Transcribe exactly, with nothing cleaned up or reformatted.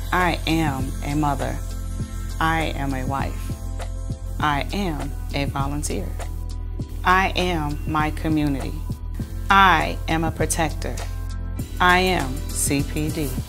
I am a mother. I am a wife. I am a volunteer. I am my community. I am a protector. I am C P D.